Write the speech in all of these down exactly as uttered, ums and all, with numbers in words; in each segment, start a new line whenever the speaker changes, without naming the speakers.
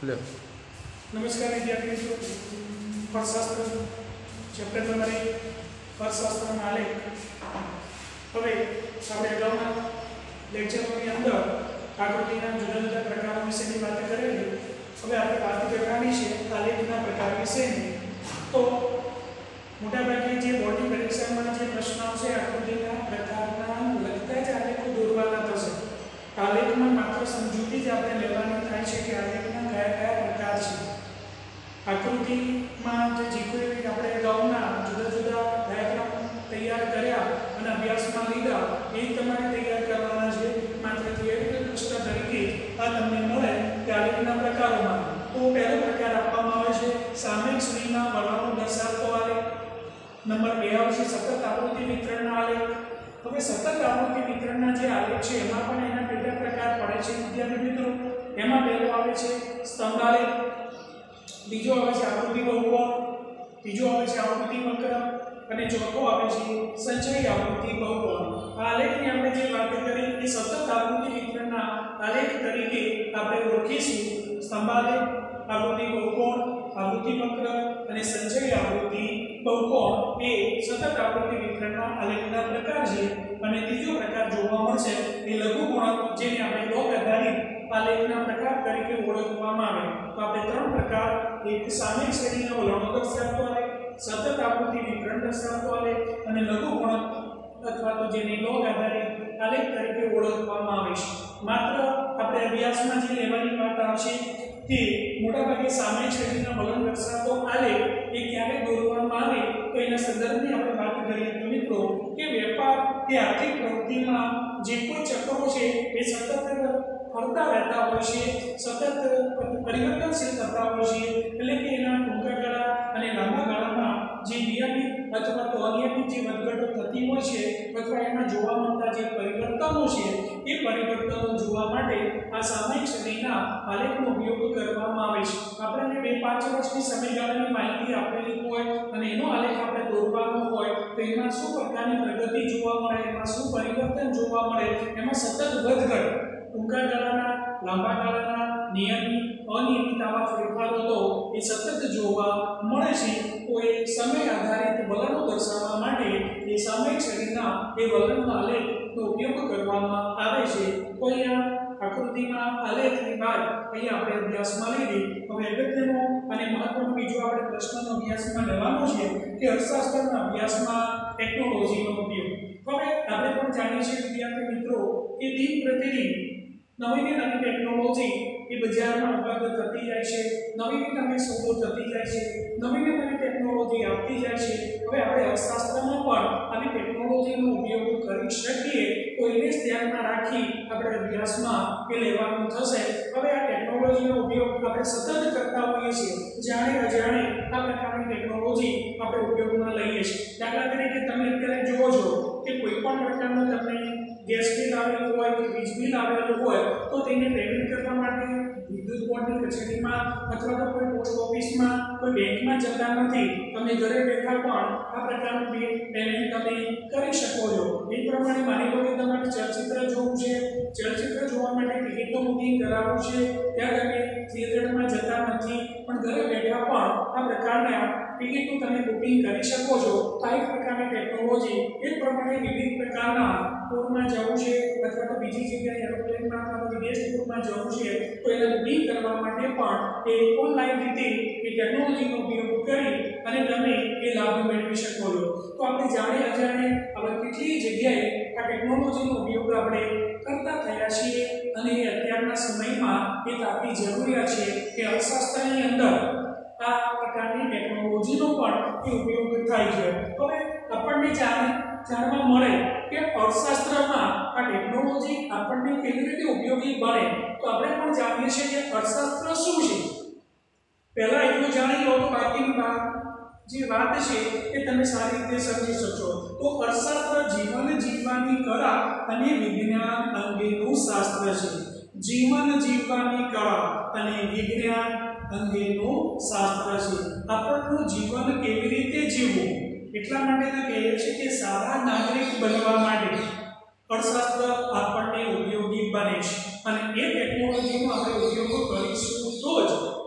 લે
નમસ્કાર વિદ્યાર્થી મિત્રો, અર્થશાસ્ત્ર ચેપ્ટર નંબર એક અર્થશાસ્ત્રના આલેખ. હવે આપણે અગાઉના લેક્ચરોની અંદર આકૃતિના જુદા જુદા પ્રકારો વિશેની વાત કરેલી. હવે આપણે વાત કરવાની છે આલેખના પ્રકાર વિશેની. તો મોટાભાગે જે બોર્ડની પરીક્ષામાં જે પ્રશ્નો છે આકૃતિના પ્રકારના લગતા જ આલેખો દોરવાના થશે. આલેખમાં માત્ર સમજૂતી જ આપણે લેવાની થાય છે કે આલેખના કયા કયા પ્રકાર છે. આકૃતિમાં જે જીકુએ આપણે અગાઉના જુદા જુદા ડાયાગ્રામ તૈયાર કર્યા અને અભ્યાસમાં લીધા એ તમારે તૈયાર કરવાના છે. માત્ર થિયરિકલ પ્રશ્ન તરીકે આ તમને મળે કે આલેખના પ્રકારોમાં. તો પહેલો પ્રકાર આપવામાં આવે છે સામેલ શ્રેણીના વલણો દર્શાવતો આલેખ. નંબર બે આવશે સતત આકૃતિ વિતરણના આલેખ. હવે સતત આકૃતિ વિતરણના જે આલેખ છે એમાં પણ એના પેટા પ્રકાર પડે છે વિદ્યાર્થી મિત્રો. એમાં પહેલો આવે છે સ્તંભ આલેખ, બીજો આવે છે આકૃતિ બહુકોણ, ત્રીજો આવે છે આકૃતિ વક્ર અને ચોથો આવે છે સંચયી આકૃતિ બહુકોણ. આ આલેખની આપણે જે વાત કરી એ સતત આકૃતિ વિતરણના આલેખ તરીકે આપણે ઓળખીશું. સ્તંભ આલેખ, આકૃતિ બહુકોણ, આકૃતિ વક્ર અને સંચયી આકૃતિ બહુકોણ એ સતત આકૃતિ વિતરણના આલેખના પ્રકાર છે. અને ત્રીજો પ્રકાર જોવા મળશે એ લઘુકોણ, જેને આપણે લોગ આધારિત આલેખના પ્રકાર તરીકે ઓળખવામાં આવે. તો આપણે ત્રણ પ્રકાર, એક સામેલ શ્રેણીના વલણો દર્શાવતો આલેખ, સતત આકૃતિ વિતરણ દર્શાવતો આલેખ અને લઘુકોણ અથવા તો જેને લોગ આધારિત આલેખ તરીકે ઓળખવામાં આવે છે. માત્ર આપણે અભ્યાસમાં જે લેવાની વાત આવશે કે મોટાભાગે સામેલ શ્રેણીના વલણ દર્શાવતો આલેખ એ ક્યારે દોરવામાં આવે તો એના સંદર્ભની આપણે વાત કરીએ તો મિત્રો કે વેપાર કે આર્થિક પ્રવૃત્તિમાં જે કોઈ ચક્રો છે એ સતત ફરતા રહેતા હોય છે, સતત પરિવર્તનશીલ થતા હોય છે. એટલે કે એના ટૂંકા ગાળા અને લાંબા ગાળામાં જે નિયમિત અથવા તો અનિયમિત જે વધઘટો થતી હોય છે અથવા એમાં જોવા મળતા જે પરિવર્તનો છે એ પરિવર્તનો જોવા માટે આ સામયિક શ્રેણીના આલેખનો ઉપયોગ કરવામાં આવે છે. આપણને બે પાંચ વર્ષની સમયગાળાની માહિતી આપેલી હોય અને એનો આલેખ આપણે દોરવાનો હોય તો એમાં શું પ્રકારની પ્રગતિ જોવા મળે, એમાં શું પરિવર્તન જોવા મળે, એમાં સતત વધઘટ, ટૂંકા ગાળાના, લાંબા ગાળાના, નિયમિત, અનિયમિત આવા ફેરફારો તો એ સતત જોવા મળે છે. તો એ સમય આધારિત વલણો દર્શાવવા માટે એ સામયિક શ્રેણીના એ વલણના આલેખનો ઉપયોગ કરવામાં આવે છે. તો અહીંયા આકૃતિમાં આલેખની વાત અહીંયા આપણે અભ્યાસમાં લીધી. હવે અગત્યનો અને મહત્વનો બીજો આપણે પ્રશ્નનો અભ્યાસમાં લેવાનો છે કે અર્થશાસ્ત્રના અભ્યાસમાં ટેકનોલોજીનો ઉપયોગ. હવે આપણે પણ જાણીએ છીએ વિદ્યાર્થી મિત્રો કે દિન પ્રતિદિન નવી ને નવી ટેકનોલોજી એ બજારમાં ઉપલબ્ધ થતી જાય છે, નવી ને નવી શોધો થતી જાય છે, નવી ને નવી ટેકનોલોજી આવતી જાય છે. હવે આપણે અર્થશાસ્ત્રમાં પણ આવી ટેકનોલોજીનો ઉપયોગ કરી શકીએ તો એને જ ધ્યાનમાં રાખી આપણે અભ્યાસમાં એ લેવાનું થશે. હવે આ ટેકનોલોજીનો ઉપયોગ આપણે સતત કરતા હોઈએ છીએ, જાણે અજાણે આ પ્રકારની ટેકનોલોજી આપણે ઉપયોગમાં લઈએ છીએ. દાખલા તરીકે તમે અત્યારે જુઓ છો કે કોઈ પણ પ્રકારનો તમને ગેસ બિલ આવેલું હોય કે વીજ બિલ આવેલું હોય તો તેને પેમેન્ટ કરવા માટે વિદ્યુત બોર્ડની કચેરીમાં અથવા તો કોઈ પોસ્ટ ઓફિસમાં કોઈ બેંકમાં જતા નથી. તમે ઘરે બેઠા પણ આ પ્રકારનું બિલ પેમેન્ટ તમે કરી શકો છો. એ પ્રમાણે માની લો કે તમારે ચલચિત્ર જોવું છે, ચલચિત્ર જોવા માટે ટિકિટનું બુકિંગ કરાવવું છે, ત્યાં તમે થિયેટરમાં જતા નથી પણ ઘરે બેઠા પણ આ પ્રકારના ટિકિટનું તમે બુકિંગ કરી શકો છો. આ એક પ્રકારની ટેકનોલોજી. એ પ્રમાણે વિવિધ પ્રકારના ટૂરમાં જવું છે અથવા તો બીજી જગ્યાએ એરોપ્લેનમાં અથવા વિદેશ ટૂરમાં જવું છે તો એને બુકિંગ કરવા માટે પણ એ ઓનલાઈન રીતે એ ટેકનોલોજીનો ઉપયોગ કરી અને તમે એ લાભ મેળવી શકો છો. તો આપણે જાણે અજાણે આપણે કેટલી જગ્યાએ આ ટેકનોલોજીનો ઉપયોગ આપણે કરતા થયા છીએ અને એ અત્યારના સમયમાં એ તાપી જરૂરિયાત છે કે અર્થશાસ્ત્રની અંદર આ પ્રકારની ટેકનોલોજીનો પણ એ ઉપયોગ થાય છે. હવે આપણને જાણે જાણવા મળે કે અર્થશાસ્ત્રમાં આ ટેકનોલોજી આપણને કેવી રીતે ઉપયોગી બને તો આપણે પણ જાણીએ છીએ કે અર્થશાસ્ત્ર શું છે. પહેલા એટલું જાણી લો તો બાકીની વાત જે વાત છે એ તમે સારી રીતે સમજી શકશો. તો અર્થશાસ્ત્ર જીવન જીવવાની કળા અને વિજ્ઞાન અંગેનું શાસ્ત્ર છે. જીવન જીવવાની કળા અને વિજ્ઞાન અંગેનું શાસ્ત્ર છે. આપણું જીવન કેવી રીતે જીવવું એટલા માટે કહે છે કે સારા નાગરિક બનવા માટે અર્થશાસ્ત્ર આપણને ઉપયોગી બને છે અને એ ટેકનોલોજીનો આપણે ઉપયોગ કરીશું તો જ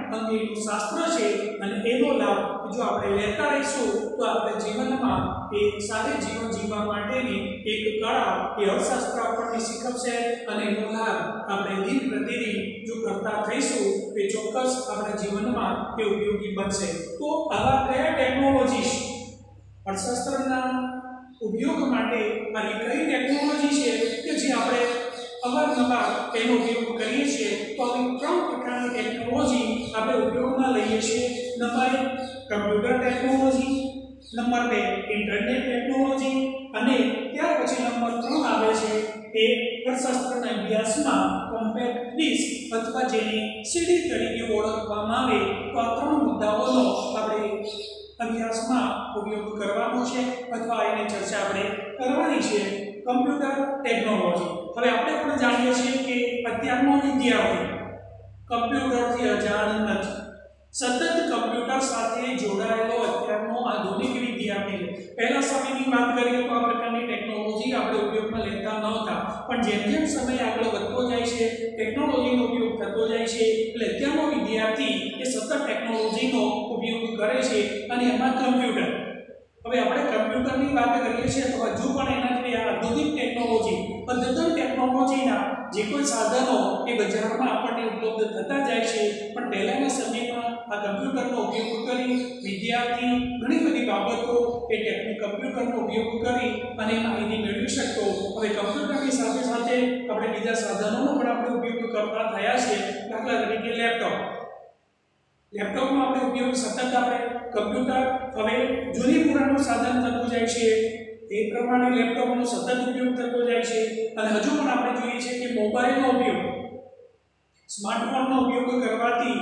અંગેનું શાસ્ત્ર છે અને એનો લાભ જો આપણે લેતા રહીશું તો આપણે જીવનમાં એ સારી જીવન જીવવા માટેની એક કળા એ અર્થશાસ્ત્ર આપણને શીખવશે અને એનો લાભ આપણે દિન પ્રતિદિન જો કરતા થઈશું તો ચોક્કસ આપણા જીવનમાં એ ઉપયોગી બનશે. તો આવા કયા ટેકનોલોજી અર્થશાસ્ત્રના ઉપયોગ માટે આવી કઈ ટેકનોલોજી છે કે જે આપણે અવારનવાર એનો ઉપયોગ કરીએ છીએ? તો આવી ત્રણ પ્રકારની ટેકનોલોજી આપણે ઉપયોગમાં લઈએ છીએ. નંબર એક કમ્પ્યુટર ટેકનોલોજી, નંબર બે ઇન્ટરનેટ ટેકનોલોજી અને ત્યાર પછી નંબર ત્રણ આવે છે એ અર્થશાસ્ત્રના અભ્યાસમાં કોમ્પેક્ટ ડિસ્ક અથવા જેને સીડી તરીકે ઓળખવામાં આવે. તો આ ત્રણ મુદ્દાઓનો આપણે અભ્યાસમાં ઉપયોગ કરવાનો છે અથવા એની ચર્ચા આપણે કરવાની છે. Computer technology. હવે આપણે પણ જાણીએ છીએ કે અત્યારનો વિદ્યાર્થી કમ્પ્યુટરથી અજાણ નથી. સતત કમ્પ્યુટર સાથે જોડાયેલો અત્યારનો આધુનિક વિદ્યાર્થી છે. પહેલા સમયની વાત કરીએ તો આ પ્રકારની ટેકનોલોજી આપણે ઉપયોગમાં લેતા નહોતા, પણ જેમ જેમ સમય આગળ વધતો જાય છે ટેકનોલોજીનો ઉપયોગ થતો જાય છે એટલે અત્યારનો વિદ્યાર્થી એ સતત ટેકનોલોજીનો ઉપયોગ કરે છે અને એમાં કમ્પ્યુટર. હવે આપણે કમ્પ્યુટરની વાત કરીએ છીએ તો હજુ પણ એના જે આધુનિક ટેકનોલોજી અદ્યતન ટેકનોલોજીના જે કોઈ સાધનો એ બજારમાં આપણને ઉપલબ્ધ થતા જાય છે, પણ પહેલાના સમયમાં આ કમ્પ્યુટરનો ઉપયોગ કરી વિદ્યાર્થી ઘણી બધી બાબતો એ ટેકનિક કમ્પ્યુટરનો ઉપયોગ કરી અને માહિતી મેળવી શકતો. હવે કમ્પ્યુટરની સાથે સાથે આપણે બીજા સાધનોનો પણ આપણે ઉપયોગ કરતા થયા છે. દાખલા તરીકે લેપટોપ. લેપટોપનો આપણે ઉપયોગ સતત આપણે કમ્પ્યુટર હવે જૂની પુરાણું સાધન થતું જાય છે એ પ્રમાણે લેપટોપનો સતત ઉપયોગ થતો જાય છે. અને હજુ પણ આપણે જોઈએ છીએ કે મોબાઈલનો ઉપયોગ સ્માર્ટફોનનો ઉપયોગ કરવાથી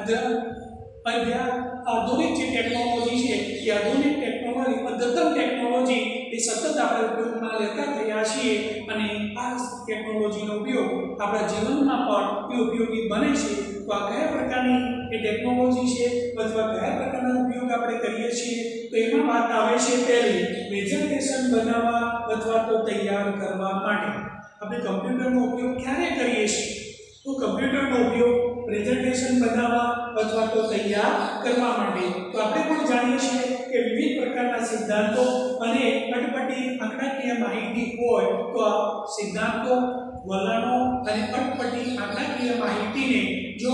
આધુનિક જે ટેકનોલોજી છે એ આધુનિક ટેકનોલોજી અદ્યતન ટેકનોલોજી એ સતત આપણે ઉપયોગમાં લેતા થયા છીએ અને આ ટેકનોલોજીનો ઉપયોગ આપણા જીવનમાં પણ એ ઉપયોગી બને છે. તો આ કયા પ્રકારની એ ટેકનોલોજી છે અથવા કયા પ્રકારનો ઉપયોગ આપણે કરીએ છીએ? તો એમાં વાત આવે છે પહેલી પ્રેઝન્ટેશન બનાવવા અથવા તો તૈયાર કરવા માટે. આપણે કમ્પ્યુટરનો ઉપયોગ ક્યારે કરીએ છીએ? તો કમ્પ્યુટરનો ઉપયોગ પ્રેઝન્ટેશન બનાવવા અથવા તો તૈયાર કરવા માટે. તો આપણે પણ જાણીએ છીએ કે વિવિધ પ્રકારના સિદ્ધાંતો અને અટપટી આંકડાકીય માહિતી હોય તો આ સિદ્ધાંતો, વલણો અને અટપટી આંકડાકીય માહિતીને જો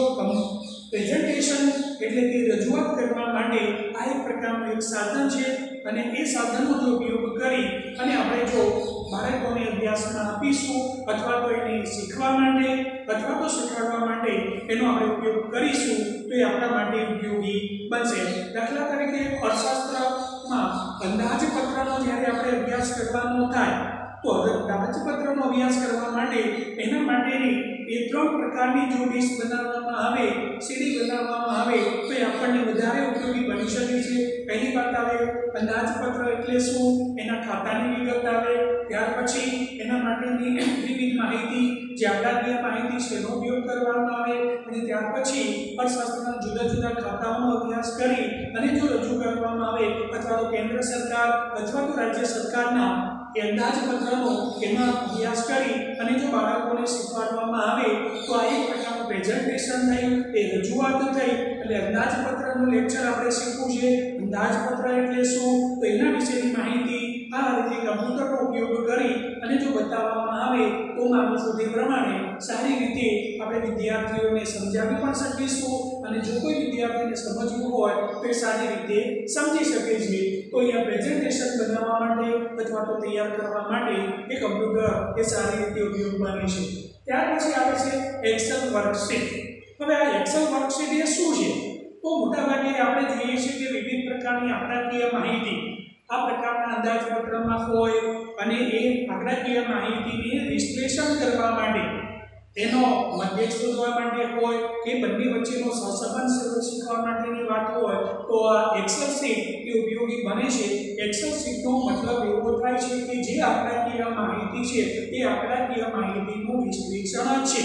પ્રેઝન્ટેશન એટલે કે રજૂઆત કરવા માટે આ એક પ્રકારનું એક સાધન છે અને એ સાધનનો જો ઉપયોગ કરી અને આપણે જો બાળકોને અભ્યાસમાં આપીશું અથવા તો એને શીખવા માટે અથવા તો શીખવાડવા માટે એનો આપણે ઉપયોગ કરીશું તો એ આપણા માટે ઉપયોગી બનશે. દાખલા તરીકે અર્થશાસ્ત્રમાં અંદાજપત્રનો જ્યારે આપણે અભ્યાસ કરવાનો થાય તો અંદાજપત્રનો અભ્યાસ કરવા માટે એના માટેની એ ત્રણ પ્રકારની જો ડિશ બનાવવામાં આવે, સીડી બનાવવામાં આવે તો એ આપણને વધારે ઉપયોગી બની શકે છે. પહેલી વાત આવે અંદાજપત્ર એટલે શું, એના ખાતાની વિગત આવે, ત્યાર પછી એના માટેની વિવિધ માહિતી જે આંકડાકીય માહિતી છે એનો ઉપયોગ કરવામાં આવે અને ત્યાર પછી અર્થશાસ્ત્રના જુદા જુદા ખાતાઓનો અભ્યાસ કરી અને જો રજૂ કરવામાં આવે અથવા તો કેન્દ્ર સરકાર અથવા તો રાજ્ય સરકારના એ અંદાજપત્રનો એમાં અભ્યાસ કરી અને જો બાળકોને શીખવાડવામાં આવે તો આ એક પ્રકારનું પ્રેઝન્ટેશન થયું, એ રજૂઆત થઈ. એટલે અંદાજપત્રનું લેક્ચર આપણે શીખવું છે. અંદાજપત્ર એટલે શું તો એના વિશેની માહિતી આ રીતે કમ્પ્યુટરનો ઉપયોગ કરી અને જો બતાવવામાં આવે તો મારું શોધે પ્રમાણે સારી રીતે આપણે વિદ્યાર્થીઓને સમજાવી પણ શકીશું અને જો કોઈ વિદ્યાર્થીને સમજવું હોય તો એ સારી રીતે સમજી શકે છે. તો અહીંયા પ્રેઝન્ટેશન બનાવવા માટે અથવા તો તૈયાર કરવા માટે એ કમ્પ્યુટર એ સારી રીતે ઉપયોગ બને છે. ત્યાર પછી આવે છે એક્સેલ વર્કશીટ. હવે આ એક્સેલ વર્કશીટ એ શું છે? તો મોટાભાગે આપણે જોઈએ છીએ કે વિવિધ પ્રકારની આંકડાકીય માહિતી આ પ્રકારના અંદાજપત્રમાં હોય અને એ આંકડાકીય માહિતીને વિશ્લેષણ કરવા માટે તેનો મધ્યક શોધવા માટે હોય કે બંને વચ્ચેનો સહસંબંધ શીખવા માટેની વાત હોય તો આ એક્સેલ શીટ એ ઉપયોગી બને છે. એક્સેલ શીટનો મતલબ એવો થાય છે કે જે આંકડાકીય માહિતી છે એ આંકડાકીય માહિતીનું વિશ્લેષણ છે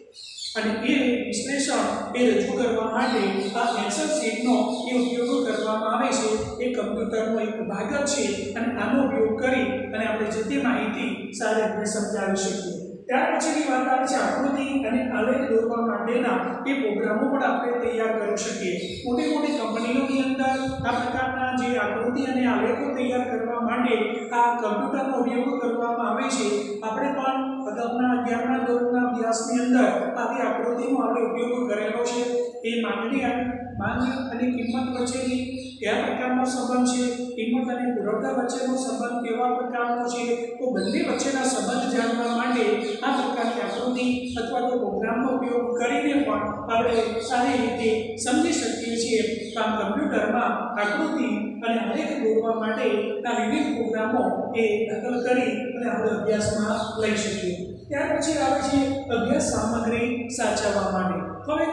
અને એ વિશ્લેષણ એ રજૂ કરવા માટે આ એક્સેલ શીટનો એ ઉપયોગ કરવામાં આવે છે. એ કમ્પ્યુટરનો એક ભાગ છે અને આનો ઉપયોગ કરી અને આપણે જે તે માહિતી સારી રીતે સમજાવી શકીએ. ત્યાર પછીની વાત આવે છે આકૃતિ અને આલેખ દોરવા માટેના એ પ્રોગ્રામો પણ આપણે તૈયાર કરી શકીએ. મોટી મોટી કંપનીઓની અંદર આ પ્રકારના જે આકૃતિ અને આલેખો તૈયાર કરવા માટે આ કમ્પ્યુટરનો ઉપયોગ કરવામાં આવે છે. આપણે પણ અગાઉના અગિયારમા ધોરણના અભ્યાસની અંદર આવી આકૃતિનો આપણે ઉપયોગ કરેલો છે. એ માંગણી માંગ અને કિંમત વચ્ચેની કયા પ્રકારનો સંબંધ છે, કિંમત અને પુરવઠા વચ્ચેનો સંબંધ કેવા પ્રકારનો છે, તો બંને વચ્ચેના સંબંધ જાણવા માટે આ પ્રકારની આકૃતિ અથવા તો પ્રોગ્રામનો ઉપયોગ કરીને પણ આપણે સારી રીતે સમજી શકીએ છીએ. તો આ કમ્પ્યુટરમાં આકૃતિ અને આલેખ દોરવા માટેના વિવિધ પ્રોગ્રામો એ દાખલ કરી અને આપણે અભ્યાસમાં લઈ શકીએ. ત્યાર પછી આવે છે અભ્યાસ સામગ્રી સાચવવા માટે. હવે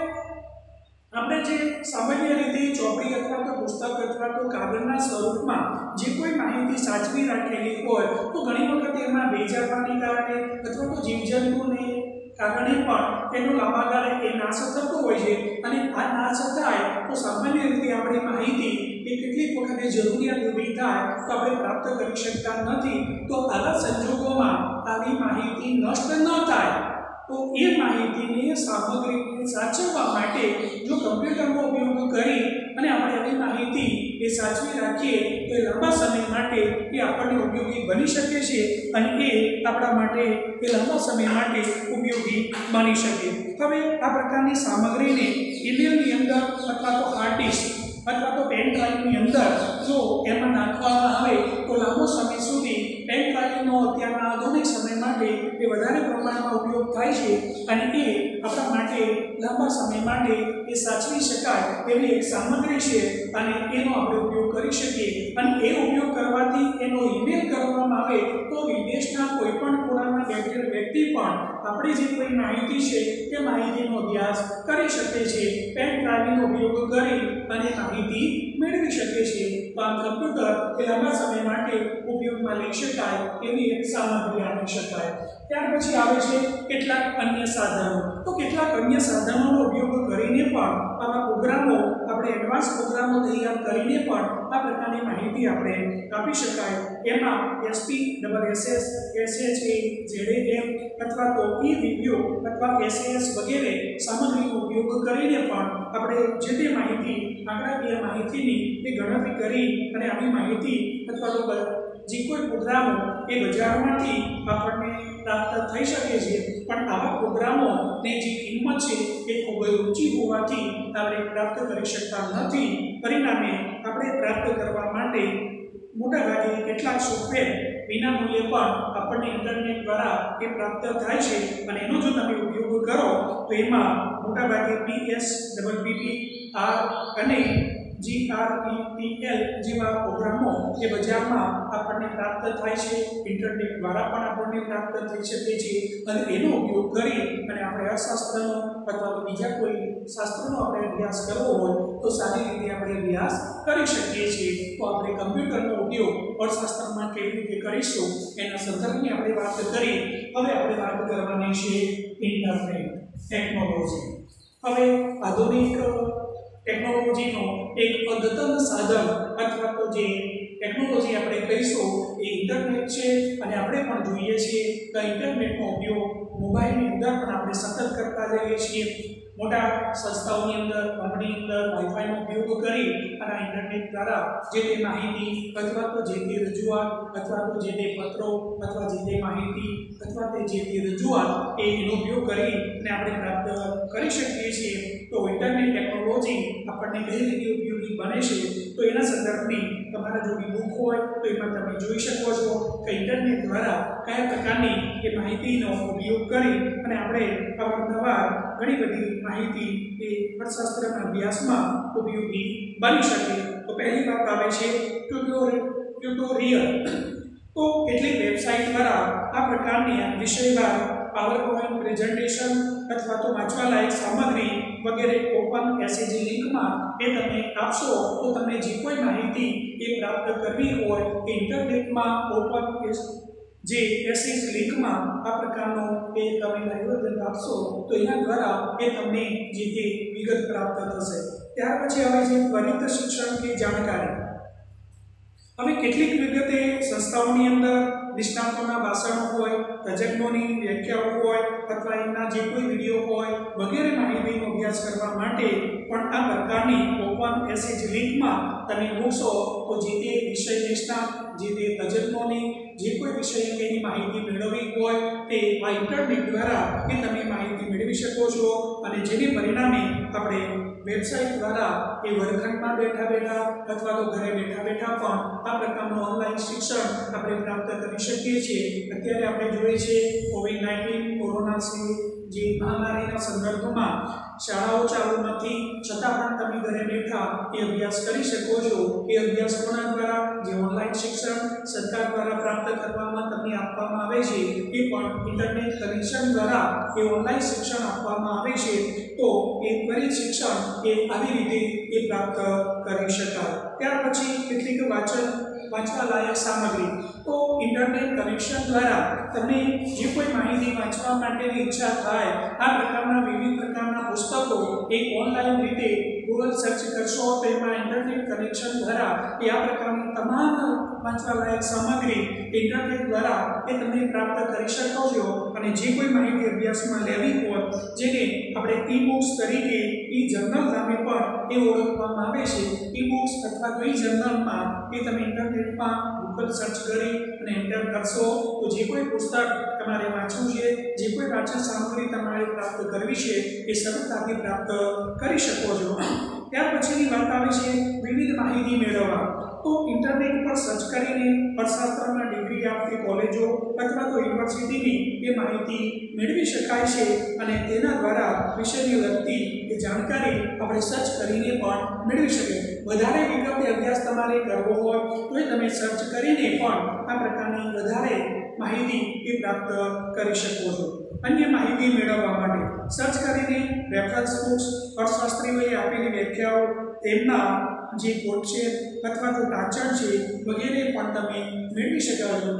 આપણે જે સામાન્ય રીતે ચોપડી અથવા તો પુસ્તક અથવા તો કાગળના સ્વરૂપમાં જે કોઈ માહિતી સાચવી રાખેલી હોય તો ઘણી વખત એમાં ભેજાવાને કારણે અથવા તો જીવજંતુને કારણે પણ તેનો લાંબા ગાળે એ નાશ થતો હોય છે. અને આ નાશ થાય તો સામાન્ય રીતે આપણી માહિતી એ કેટલીક વખતે જરૂરિયાત ઊભી થાય તો આપણે પ્રાપ્ત કરી શકતા નથી. તો આવા સંજોગોમાં આવી માહિતી નષ્ટ ન થાય તો એ માહિતીની સામગ્રીને સાચવવા માટે જો કમ્પ્યુટરનો ઉપયોગ કરી અને આપણે આવી માહિતી એ સાચવી રાખીએ તો એ લાંબા સમય માટે એ આપણને ઉપયોગી બની શકે છે અને એ આપણા માટે એ લાંબા સમય માટે ઉપયોગી બની શકે. હવે આ પ્રકારની સામગ્રીને ઈમેલની અંદર અથવા તો હાર્ડ ડિસ્ક અથવા તો પેન ડ્રાઈવની અંદર જો એમાં નાખવામાં આવે તો લાંબો સમય સુધી પેન ડ્રાઈવનો અત્યારના આધુનિક સમય માટે એ વધારે પ્રમાણમાં ઉપયોગ થાય છે અને એ આપણા માટે લાંબા સમય માટે એ સાચવી શકાય એવી એક સામગ્રી છે અને એનો આપણે ઉપયોગ કરી શકીએ. અને એ ઉપયોગ કરવાથી એનો ઈમેલ કરવામાં આવે તો વિદેશના કોઈ પણ ખૂણામાં બેઠેલ વ્યક્તિ પણ આપણી જે કોઈ માહિતી છે તે માહિતીનો અભ્યાસ કરી શકે છે. પેન ડ્રાઈવનો ઉપયોગ કરી અને માહિતી મેળવી શકે છે. તો આ કમ્પ્યુટર એ લાંબા સમય માટે ઉપયોગમાં લઈ શકાય એવી એક સામગ્રી આપી શકાય. ત્યાર પછી આવે છે કેટલાક અન્ય સાધનો. તો કેટલાક અન્ય સાધનોનો ઉપયોગ કરીને પણ આવા પ્રોગ્રામો આપણે એડવાન્સ પ્રોગ્રામો તૈયાર કરીને પણ આ પ્રકારની માહિતી આપણે આપી શકાય. એમાં SP double SS SHA ZM અથવા તો ઈ વિડિયો અથવા એસએસ વગેરે સામગ્રીનો ઉપયોગ કરીને પણ આપણે જે તે માહિતી આંકડાકીય માહિતીની એ ગણતરી કરી અને આવી માહિતી અથવા તો જે કોઈ પ્રોગ્રામો એ બજારમાંથી આપણને પ્રાપ્ત થઈ શકે છે. પણ આવા પ્રોગ્રામોની જે કિંમત છે એ ખૂબ જ ઊંચી હોવાથી આપણે પ્રાપ્ત કરી શકતા નથી. પરિણામે આપણે પ્રાપ્ત કરવા માટે મોટાભાગે કેટલાક સોફ્ટવેર વિના મૂલ્યે પણ આપણને ઇન્ટરનેટ દ્વારા એ પ્રાપ્ત થાય છે અને એનો જો તમે ઉપયોગ કરો તો એમાં મોટાભાગે પીએસ ડબલ પીપી આર અને જીઆરઈટીએલ જેવા પ્રોગ્રામો એ બજારમાં આપણને પ્રાપ્ત થાય છે. ઇન્ટરનેટ દ્વારા પણ આપણને પ્રાપ્ત થઈ શકે છે અને એનો ઉપયોગ કરી અને આપણે અર્થશાસ્ત્રનો અથવા તો બીજા કોઈ શાસ્ત્રનો આપણે અભ્યાસ કરવો હોય તો સારી રીતે આપણે અભ્યાસ કરી શકીએ છીએ. તો આપણે કમ્પ્યુટરનો ઉપયોગ અર્થશાસ્ત્રમાં કેવી રીતે કરીશું એના સંદર્ભની આપણે વાત કરી. હવે આપણે વાત કરવાની છે ઇન્ટરનેટ ટેકનોલોજી. હવે આધુનિક ટેકનોલોજીનો એક અદ્યતન સાધન અથવા તો જે ટેકનોલોજી આપણે કહીશું એ ઇન્ટરનેટ છે. અને આપણે પણ જોઈએ છીએ કે ઇન્ટરનેટનો ઉપયોગ મોબાઈલની અંદર પણ આપણે સતત કરતા જઈએ છીએ. મોટા સંસ્થાઓની અંદર કંપની અંદર વાઈફાઈનો ઉપયોગ કરી અને ઇન્ટરનેટ દ્વારા જે તે માહિતી અથવા તો જે તે રજૂઆત અથવા તો જે તે પત્રો અથવા જે તે માહિતી અથવા તે જે તે રજૂઆત એ એનો ઉપયોગ કરી અને આપણે પ્રાપ્ત કરી શકીએ છીએ. તો ઇન્ટરનેટ ટેકનોલોજી આપણને કઈ રીતે ઉપયોગી બને છે તો એના સંદર્ભની તમારા જો બુક હોય તો એમાં તમે જોઈ શકો છો કે ઇન્ટરનેટ દ્વારા કયા પ્રકારની એ માહિતીનો ઉપયોગ કરી અને આપણે અવારનવાર ઘણી બધી માહિતી એ અર્થશાસ્ત્રના અભ્યાસમાં ઉપયોગી બની શકે. તો પહેલી વાત આવે છે ટ્યુટોરિયલ. તો કેટલીક વેબસાઇટ દ્વારા આ પ્રકારની વિષયવાર પાવરપોઈન્ટ પ્રેઝન્ટેશન અથવા તો વાંચવાલાયક સામગ્રી વગેરે ઓપન એસએજી લિંકમાં એ તમે આપશો તો તમને જે કોઈ માહિતી એ પ્રાપ્ત કરવી હોય એ ઇન્ટરનેટમાં ઓપન જે એસએજી લિંકમાં આ પ્રકારનો એ તમે નિવેદન આપશો તો એના દ્વારા એ તમને જે તે વિગત પ્રાપ્ત થશે. ત્યાર પછી આવે છે ત્વરિત શિક્ષણ કે જાણકારી. હવે કેટલીક વિગતે સંસ્થાઓની અંદર નિષ્ણાતોના ભાષણો હોય, તજજ્ઞોની વ્યાખ્યાઓ હોય અથવા એના જે કોઈ વિડીયો હોય વગેરે માહિતીનો અભ્યાસ કરવા માટે પણ આ પ્રકારની ઓપન એસએચ લિંકમાં તમે મૂકશો તો જે તે વિષય નિષ્ણાત, જે તે તજજ્ઞોની જે કોઈ વિષય અંગેની માહિતી મેળવવી હોય તે આ ઇન્ટરનેટ દ્વારા એ તમે માહિતી મેળવી શકો છો અને જેને પરિણામે આપણે વેબસાઇટ દ્વારા એ વર્ગખંડમાં બેઠા બેઠા અથવા તો ઘરે બેઠા બેઠા પણ આ પ્રકારનું ઓનલાઈન શિક્ષણ આપણે પ્રાપ્ત કરી શકીએ છીએ. અત્યારે આપણે જોઈએ છીએ કોવિડ નાઇન્ટીન કોરોના જે મહામારીના સંદર્ભમાં શાળાઓ ચાલુ નથી છતાં પણ તમે ઘરે બેઠા એ અભ્યાસ કરી શકો છો. એ અભ્યાસ કોના દ્વારા? જે ઓનલાઈન શિક્ષણ સરકાર દ્વારા પ્રાપ્ત કરવામાં તમને આપવામાં આવે છે એ પણ ઇન્ટરનેટ કનેક્શન દ્વારા એ ઓનલાઈન શિક્ષણ આપવામાં આવે છે. તો એ ત્વરિત શિક્ષણ એ આવી રીતે એ પ્રાપ્ત કરી શકાય. ત્યાર પછી કેટલીક વાંચન વાંચવા લાયક સામગ્રી. તો ઇન્ટરનેટ કનેક્શન દ્વારા તમને જે કોઈ માહિતી વાંચવા માટેની ઈચ્છા થાય આ પ્રકારના વિવિધ પ્રકારના પુસ્તકો એ ઓનલાઈન રીતે ગૂગલ સર્ચ કરશો તો એમાં ઇન્ટરનેટ કનેક્શન દ્વારા એ આ પ્રકારની તમામ વાંચવા લાયક સામગ્રી ઇન્ટરનેટ દ્વારા એ તમે પ્રાપ્ત કરી શકો છો. અને જે કોઈ માહિતી અભ્યાસમાં લેવી હોય જેને આપણે ઈ બુક્સ તરીકે ઈ જર્નલ નામે પણ એ ઓળખવામાં આવે છે. ઈ બુક્સ અથવા તો ઈ જર્નલમાં એ તમે ઇન્ટરનેટમાં ગૂગલ સર્ચ કરી અને એન્ટર કરશો તો જે કોઈ પુસ્તક તમારે વાંચવું છે, જે કોઈ વાંચન સામગ્રી તમારે પ્રાપ્ત કરવી છે એ સરળતાથી પ્રાપ્ત કરી શકો છો. ત્યાર પછીની વાત આવે છે વિવિધ માહિતી મેળવવા. તો ઇન્ટરનેટ પર સર્ચ કરીને અર્થશાસ્ત્રમાં ડિગ્રી આપતી કોલેજો અથવા તો યુનિવર્સિટીની એ માહિતી મેળવી શકાય છે અને તેના દ્વારા વિષયને લગતી એ જાણકારી આપણે સર્ચ કરીને પણ મેળવી શકીએ. વધારે વિગતે અભ્યાસ તમારે કરવો હોય તો એ તમે સર્ચ કરીને પણ આ પ્રકારની વધારે માહિતી એ પ્રાપ્ત કરી શકો છો. અન્ય માહિતી મેળવવા માટે સર્ચ કરીને રેફરન્સ બુક્સ, અર્થશાસ્ત્રીઓએ આપેલી વ્યાખ્યાઓ, તેમના જે કોટ છે અથવા તો ટાંચણ છે વગેરે પણ તમે મેળવી શકો છો.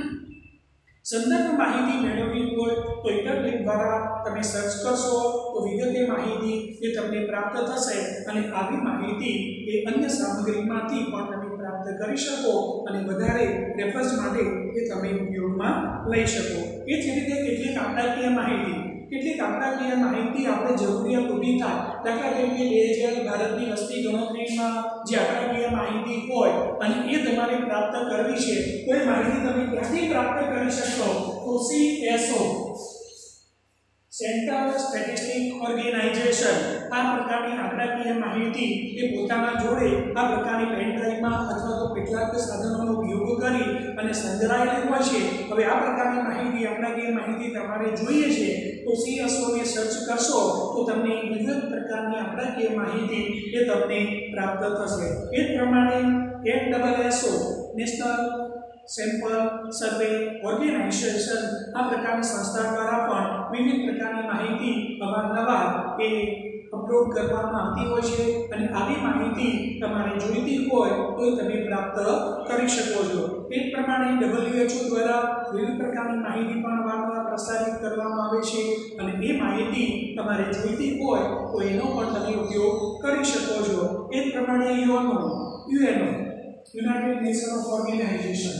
સંદર્ભ માહિતી મેળવવી હોય તો ઇન્ટરનેટ દ્વારા તમે સર્ચ કરશો તો વિગતે માહિતી એ તમને પ્રાપ્ત થશે અને આવી માહિતી એ અન્ય સામગ્રીમાંથી પણ તમે પ્રાપ્ત કરી શકો અને વધારે રેફરન્સ માટે એ તમે ઉપયોગમાં લઈ શકો. એ જ રીતે કેટલીક આંકડાકીય માહિતી કેટલીક આંકડાકીય માહિતી આપણે જરૂરિયાત ઊભી થાય. દાખલા તરીકે બે હજાર ભારતની વસ્તી ગણતરીમાં જે આંકડાકીય માહિતી હોય અને એ તમારે પ્રાપ્ત કરવી છે તો એ માહિતી તમે ક્યાંથી પ્રાપ્ત કરી શકશો? તો સીએસઓ સેન્ટ્રલ સ્ટેટિસ્ટિક ઓર્ગેનાઇઝેશન આ પ્રકારની આંકડાકીય માહિતી એ પોતાના જોડે આ પ્રકારની પેન ડ્રાઈવમાં અથવા તો કેટલાક સાધનોનો ઉપયોગ કરી અને સંગ્રહાયેલી હોય છે. હવે આ પ્રકારની માહિતી આંકડાકીય માહિતી તમારે જોઈએ છે તો સીએસઓ ને સર્ચ કરશો તો તમને વિવિધ પ્રકારની આંકડાકીય માહિતી એ તમને પ્રાપ્ત થશે. એ જ પ્રમાણે એનડબલએસઓ નેશનલ સેમ્પલ સર્વે ઓર્ગેનાઇઝેશન આ પ્રકારની સંસ્થા દ્વારા પણ વિવિધ પ્રકારની માહિતી અવારનવાર એ અપલોડ કરવામાં આવતી હોય છે અને આવી માહિતી તમારે જોઈતી હોય તો તમે પ્રાપ્ત કરી શકો છો. એ જ પ્રમાણે ડબલ્યુએચઓ દ્વારા વિવિધ પ્રકારની માહિતી પણ અવારનવાર પ્રસારિત કરવામાં આવે છે અને એ માહિતી તમારે જોઈતી હોય તો એનો પણ તમે ઉપયોગ કરી શકો છો. એ જ પ્રમાણે UNO UNO United Nation Organisation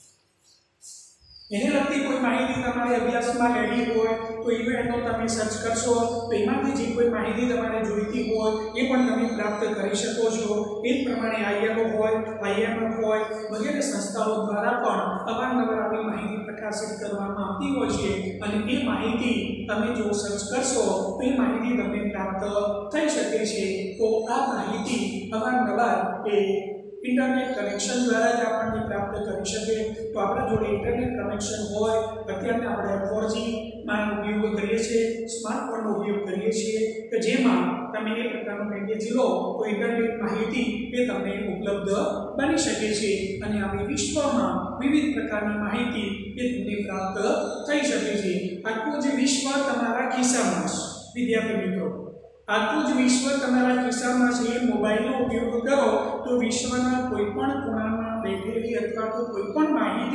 એને લગતી કોઈ માહિતી તમારે અભ્યાસમાં લેવી હોય તો યુએનઓ તમે સર્ચ કરશો તો એમાંથી જે કોઈ માહિતી તમારે જોઈતી હોય એ પણ તમે પ્રાપ્ત કરી શકો છો. એ જ પ્રમાણે આઈએમઓ હોય, આઈએમએફ હોય વગેરે સંસ્થાઓ દ્વારા પણ અવારનવાર આવી માહિતી પ્રકાશિત કરવામાં આવતી હોય છે અને એ માહિતી તમે જો સર્ચ કરશો તો એ માહિતી તમને પ્રાપ્ત થઈ શકે છે. તો આ માહિતી અવારનવાર એ ઇન્ટરનેટ કનેક્શન દ્વારા જ આપણને પ્રાપ્ત કરી શકે. તો આપણા જોડે ઇન્ટરનેટ કનેક્શન હોય, અત્યારે આપણે ફોર જી માં ઉપયોગ કરીએ છીએ, સ્માર્ટફોનનો ઉપયોગ કરીએ છીએ કે જેમાં તમે એ પ્રકારનું પેકેજ લો તો ઇન્ટરનેટ માહિતી એ તમને ઉપલબ્ધ બની શકે છે અને આવી વિશ્વમાં વિવિધ પ્રકારની માહિતી એ તમને પ્રાપ્ત થઈ શકે છે. આખું જ વિશ્વ તમારા ખિસ્સામાં છે વિદ્યાર્થી મિત્રો. આખું જ વિશ્વ તમારા ખિસ્સામાં છે. મોબાઈલનો ઉપયોગ કરો તો વિશ્વના કોઈ પણ ખૂણામાં બેઠેલી અથવા તો કોઈ પણ માહિતી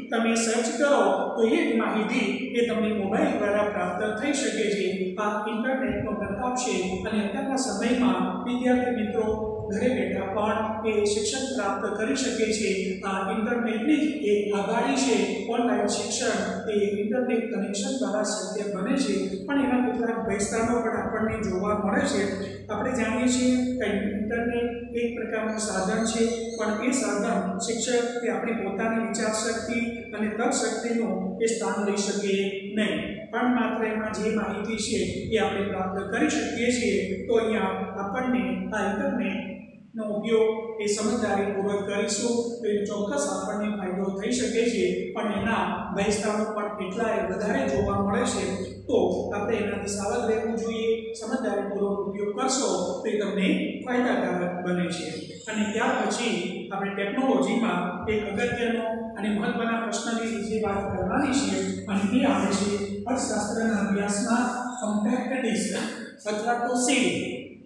તમે સર્ચ કરો તો એ માહિતી એ તમને મોબાઈલ દ્વારા પ્રાપ્ત થઈ શકે છે। આ ઇન્ટરનેટનો પ્રતાપ છે અને અત્યારના સમયમાં વિદ્યાર્થી મિત્રો ઘરે બેઠા પણ એ શિક્ષણ પ્રાપ્ત કરી શકે છે। આ ઇન્ટરનેટની એક આગાડી છે। ઓનલાઈન શિક્ષણ એ ઇન્ટરનેટ કનેક્શન દ્વારા શક્ય બને છે, પણ એના કેટલાક ભયસ્થાનો પણ આપણને જોવા મળે છે। આપણે જાણીએ છીએ કે ઇન્ટરનેટ એક પ્રકારનું સાધન છે, પણ એ સાધન શિક્ષક કે આપણી પોતાની વિચાર શક્તિ અને તર્ક શક્તિનું એ સ્થાન લઈ શકે નહીં, પણ માત્ર એમાં જે માહિતી છે એ આપણે પ્રાપ્ત કરી શકીએ છીએ। તો અહીંયા આપણને આ ઇન્ટરનેટ નો ઉપયોગ એ સમજદારીપૂર્વક કરીશું તો એ ચોક્કસ આપણને ફાયદો થઈ શકે છે, પણ એના ભયસ્થાનો પણ કેટલાય વધારે જોવા મળે છે। તો આપણે એનાથી સાવધ રહેવું જોઈએ। સમજદારીપૂર્વક ઉપયોગ કરશો તો એ તમને ફાયદાકારક બને છે। અને ત્યાર પછી આપણે ટેકનોલોજીમાં એક અગત્યનો અને મહત્વના પ્રશ્નની વિશે વાત કરવાની છે, અને એ આવે છે અર્થશાસ્ત્રના અભ્યાસમાં કોમ્પેક્ટ ડિસ્ક અથવા તો સીડી।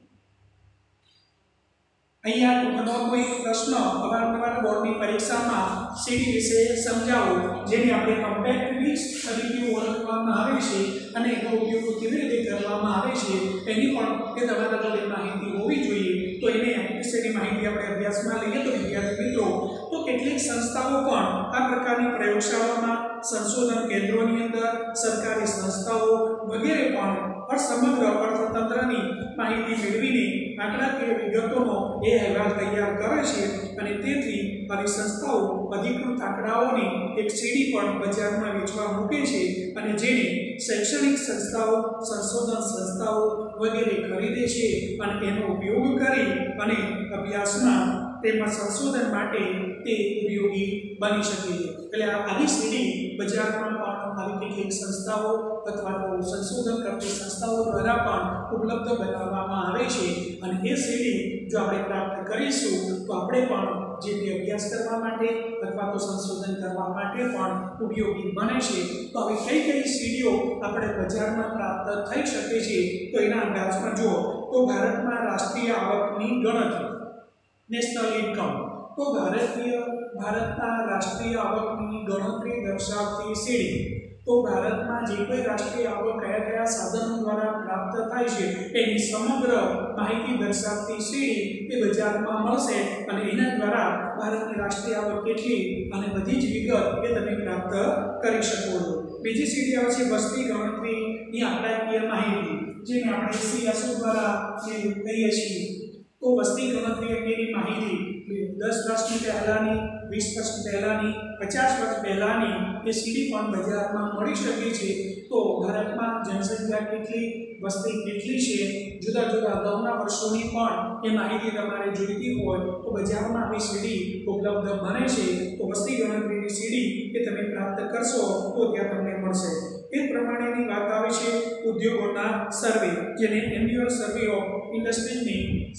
અહીંયા ટૂંકનો કોઈ પ્રશ્ન અવારનવાર બોર્ડની પરીક્ષામાં સીડી વિશે સમજાવો, જેને આપણે કોમ્પેક્ટ ડિસ્ક તરીકે ઓળખવામાં આવે છે, અને એનો ઉપયોગ કેવી રીતે કરવામાં આવે છે એની પણ એ તમારા જોડે માહિતી હોવી જોઈએ। તો એને વિશેની માહિતી આપણે અભ્યાસમાં લઈએ તો વિદ્યાર્થી મિત્રો, તો કેટલીક સંસ્થાઓ પણ આ પ્રકારની પ્રયોગશાળામાં, સંશોધન કેન્દ્રોની અંદર, સરકારી સંસ્થાઓ વગેરે પણ સમગ્ર અર્થતંત્રની માહિતી મેળવીને આંકડાકીય વિગતોનો એ અહેવાલ તૈયાર કરે છે, અને તેથી આવી સંસ્થાઓ અધિકૃત આંકડાઓની એક સીડી પણ બજારમાં વેચવા મૂકે છે, અને જેને શૈક્ષણિક સંસ્થાઓ, સંશોધન સંસ્થાઓ વગેરે ખરીદે છે, અને એનો ઉપયોગ કરી અને અભ્યાસમાં તેમજ સંશોધન માટે તે ઉપયોગી બની શકે છે। એટલે આવી સીડી બજારમાં પણ આવી કેટલીક સંસ્થાઓ અથવા તો સંશોધન કરતી સંસ્થાઓ દ્વારા પણ ઉપલબ્ધ બનાવવામાં આવે છે, અને એ સીડી જો આપણે પ્રાપ્ત કરીશું તો આપણે પણ જે તે અભ્યાસ કરવા માટે અથવા તો સંશોધન કરવા માટે પણ ઉપયોગી બને છે। તો આવી કઈ કઈ સીડીઓ આપણે બજારમાં પ્રાપ્ત થઈ શકે છે તો એના અંદાજમાં જુઓ તો ભારતમાં રાષ્ટ્રીય આવકની ગણતરી, નેશનલ ઇન્કમ, તો ભારતીય ભારતના રાષ્ટ્રીય આવકની ગણતરી દર્શાવતી સીડી, તો ભારતમાં જે કોઈ રાષ્ટ્રીય આવક કયા કયા સાધનો દ્વારા પ્રાપ્ત થાય છે એની સમગ્ર માહિતી દર્શાવતી સીડી એ બજારમાં મળશે, અને એના દ્વારા ભારતની રાષ્ટ્રીય આવક કેટલી અને બધી જ વિગત એ તમે પ્રાપ્ત કરી શકો છો। બીજી સીડી આવે છે વસ્તી ગણતરીની આંકડાકીય માહિતી, જેને આપણે સીએસઓ દ્વારા કહીએ છીએ। તો વસ્તી ગણતરી અંગેની માહિતી દસ વર્ષની પહેલાની, વીસ વર્ષ પહેલાની, પચાસ વર્ષ પહેલાની એ સીડી પણ બજારમાં મળી શકે છે। તો ભારતમાં જનસંખ્યા કેટલી, વસ્તી કેટલી છે, જુદા જુદા અગાઉના વર્ષોની પણ એ માહિતી તમારે જોઈતી હોય તો બજારમાં આવી સીડી ઉપલબ્ધ બને છે। તો વસ્તી ગણતરીની સીડી એ તમે પ્રાપ્ત કરશો તો ત્યાં તમને મળશે। એ પ્રમાણેની વાત આવે છે ઉદ્યોગોના સર્વે, જેને એન્યુઅલ સર્વે ઓફ ઇન્ડસ્ટ્રીઝની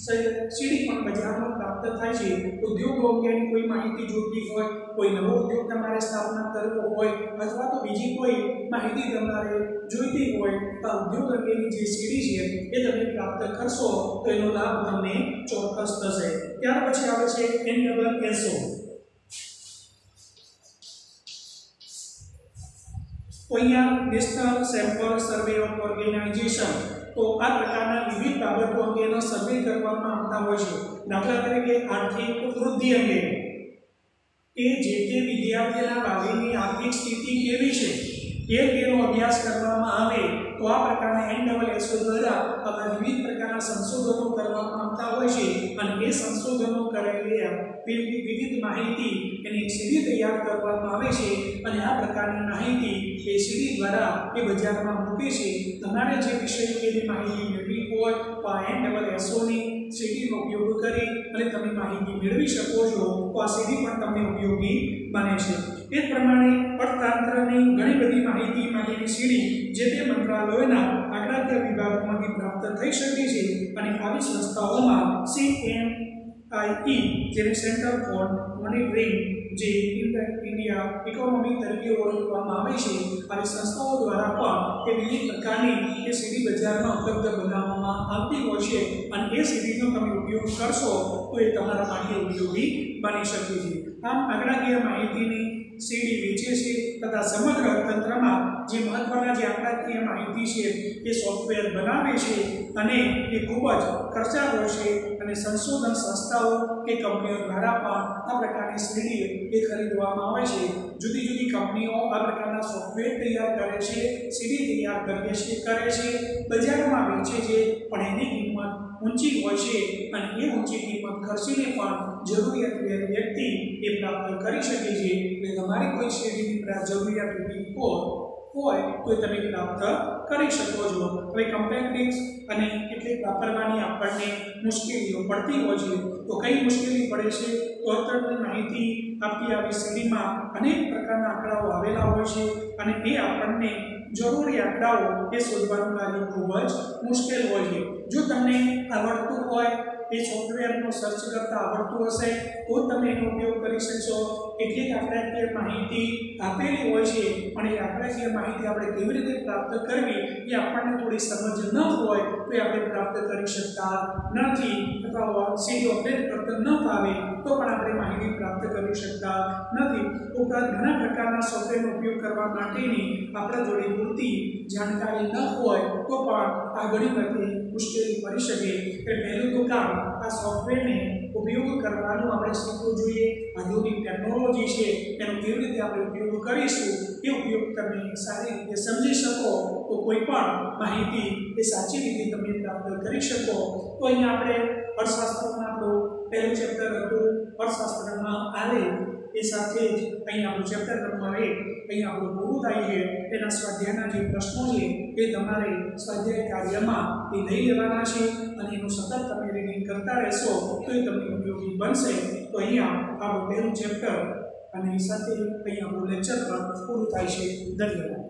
સીડી પણ બજારમાં પ્રાપ્ત થાય છે। ઉદ્યોગો અંગેની કોઈ માહિતી જોઈતી હોય, કોઈ નવો ઉદ્યોગ તમારે સ્થાપના કરવો હોય, અથવા તો બીજી કોઈ માહિતી તમારે જોઈતી હોય તો ઉદ્યોગ અંગેની જે સીડી છે એ તમે પ્રાપ્ત કરશો તો એનો લાભ તમને ચોક્કસ થશે। ત્યાર પછી આવે છે એન ડબલ એસ ઓ, તો અહીંયા national sample survey of organisation, તો આ પ્રકારના વિવિધ બાબતો અંગેનો સર્વે કરવામાં આવતા હોય છે। દાખલા તરીકે આર્થિક વૃદ્ધિ અંગે, એ જે તે વિદ્યાર્થીના ભાવિની આર્થિક સ્થિતિ કેવી છે એ તેનો અભ્યાસ કરવામાં આવે તો આ પ્રકારના એન ડબલ એસ ઓ દ્વારા આવા વિવિધ પ્રકારના સંશોધનો કરવામાં આવતા હોય છે, અને એ સંશોધનો કરેલી વિવિધ માહિતી એની સીડી તૈયાર કરવામાં આવે છે, અને આ પ્રકારની માહિતી એ સીડી દ્વારા એ બજારમાં મૂકે છે। તમારે જે વિષય અંગેની માહિતી મેળવી હોય તો આ એન ડબલ એસ ઓની સીડીનો ઉપયોગ કરી અને તમે માહિતી મેળવી શકો છો, તો આ સીડી પણ તમને ઉપયોગી બને છે। એ પ્રમાણે અર્થતંત્રની ઘણી બધી માહિતી માટેની સીડી જે તે મંત્રાલયોના આંકડાકીય વિભાગોમાંથી પ્રાપ્ત થઈ શકે છે, અને આવી સંસ્થાઓમાં સી એમ આઈ ઈ જેને સેન્ટર ફોર મોનિટરિંગ જે ઇન્ડિયા ઇકોનોમી તરીકે ઓળખવામાં આવે છે, આવી સંસ્થાઓ દ્વારા પણ એ વિવિધ પ્રકારની એ સીડી બજારમાં ઉપલબ્ધ બનાવવામાં આવતી હોય છે, અને એ સીડીનો તમે ઉપયોગ કરશો તો એ તમારા માટે ઉપયોગી બની શકે છે। આમ આંકડાકીય માહિતીની સીડી વેચે છે તથા સમગ્ર અર્થતંત્રમાં જે મહત્વના જે આંકડાકીય માહિતી છે એ સોફ્ટવેર બનાવે છે અને એ ખૂબ જ ખર્ચાળ હોય છે અને સંશોધન સંસ્થાઓ કે કંપનીઓ દ્વારા પણ આ પ્રકારની સીડી એ ખરીદવામાં આવે છે. જુદી જુદી કંપનીઓ આ પ્રકારના સોફ્ટવેર તૈયાર કરે છે, સીડી તૈયાર કરે છે કરે છે બજારમાં વેચે છે, પણ એની કિંમત ઊંચી હોય છે અને એ ઊંચી કિંમત ખર્ચીને પણ જરૂરિયાત વ્યક્તિ એ પ્રાપ્ત કરી શકે છે. એટલે તમારી કોઈ સીડીની જરૂરિયાત ઊભી હોય હોય તો તમે પ્રાપ્ત કરી શકો છો. હવે કમ્પ્લેક્સ અને કેટલીક વાપરવાની આપણને મુશ્કેલીઓ પડતી હોય છે. તો કઈ મુશ્કેલી પડે છે? તો અર્થતંત્રની માહિતી આપતી આવી સીડીમાં અનેક પ્રકારના આંકડાઓ આવેલા હોય છે અને એ આપણને જરૂરી આંકડાઓ એ શોધવાનું કાર્ય ખૂબ જ મુશ્કેલ હોય છે. જો તમને આવડતું હોય એ સોફ્ટવેરનો સર્ચ કરતા આવડતું હશે તો તમે એનો ઉપયોગ કરી શકશો. કેટલીક આંકડાકીય માહિતી આપેલી હોય છે પણ એ આંકડાકીય માહિતી આપણે કેવી રીતે પ્રાપ્ત કરવી એ આપણને થોડી સમજ ન હોય તો એ આપણે પ્રાપ્ત કરી શકતા નથી અથવા સીડી ઓપરેટ કરતા ન ફાવે તો પણ આપણે માહિતી પ્રાપ્ત કરી શકતા નથી. ઉપરાંત ઘણા પ્રકારના સોફ્ટવેરનો ઉપયોગ કરવા માટેની આપણા જોડે પૂરતી જાણકારી ન હોય તો પણ આ ઘણી બધી મુશ્કેલી પડી શકે. એટલે પહેલું તો કામ આ સોફ્ટવેરને ઉપયોગ કરવાનું આપણે શીખવું જોઈએ. આધુનિક ટેકનોલોજી છે એનો કેવી રીતે આપણે ઉપયોગ કરીશું એ ઉપયોગ તમે સારી રીતે સમજી શકો તો કોઈ પણ માહિતી એ સાચી રીતે તમે પ્રાપ્ત કરી શકો. તો અહીંયા આપણે અર્થશાસ્ત્રમાં આપણું પહેલું ચેપ્ટર હતું અર્થશાસ્ત્રમાં આલે એ સાથે જ અહીં આપણું ચેપ્ટર નંબર એક અહીં આપણું પૂરું થાય છે. એના સ્વાધ્યાયના જે પ્રશ્નો છે એ તમારે સ્વાધ્યાય કાર્યમાં એ લઈ લેવાના છે અને એનું સતત તમે રીડિંગ કરતા રહેશો તો એ તમને ઉપયોગી બનશે. તો અહીંયા આપણું પહેલું ચેપ્ટર અને સાથે અહીં આપણું લેક્ચર પણ પૂરું થાય છે. ધન્યવાદ.